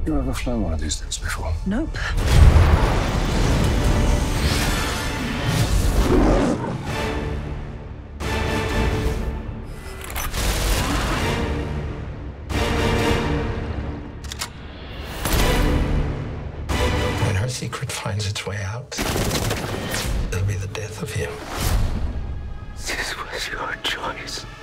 You ever flown one of these things before? Nope. When her secret finds its way out, it'll be the death of him. This was your choice.